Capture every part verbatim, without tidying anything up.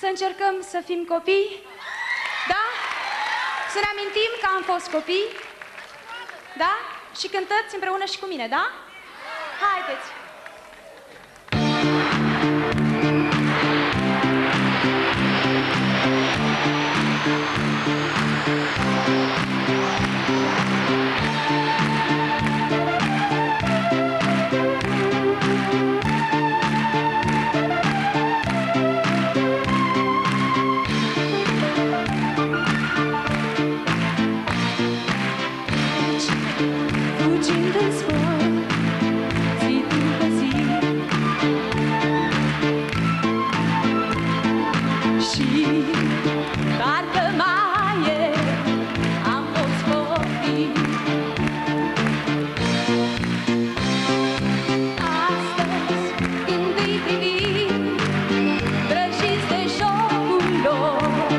Să încercăm să fim copii, da? Să ne amintim că am fost copii, da? Și cântați împreună și cu mine, da? Haideți! Fugind în sport, zi după zi, și parcă mai e, am fost copii. Astăzi, când îi privim, vrăjiți de jocul lor,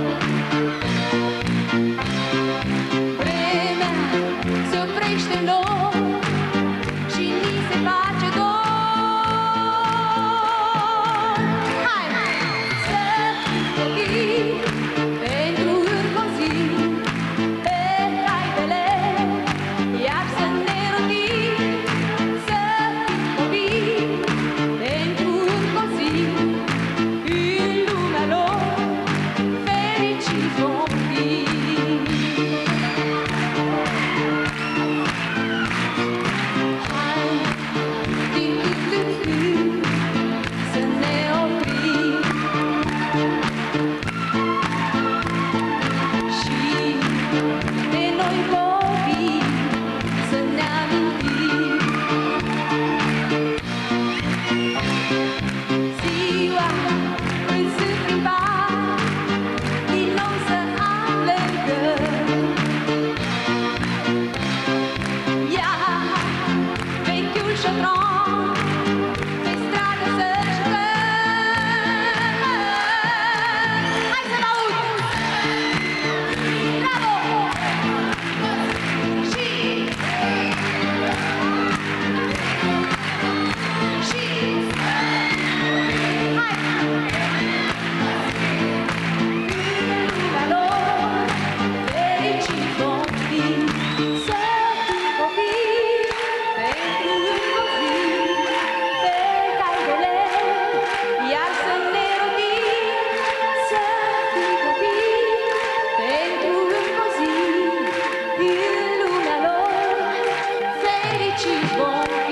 vremea se oprește în lor și ni se face dor. Hai! Să fim copii pentru încă o zi, pe haidele, iar să ne rotim. Să fim copii pentru încă o zi, în lumea lor fericiți vom fi. Hai, din cât în cât să ne oprim și de noi copii să ne amintim. Ziua când se plimba, din nou să alergăm. Ia vechiul șodron, pe stradă să jucăm. Hai să vă aud! Bravo! Și... Și... Hai! În lumea lor fericiți vom fi. Să fim copii pentru încă o zi, pe haidele, iar să ne rotim. Să fim copii pentru încă o zi, în lumea lor fericiți vom fi.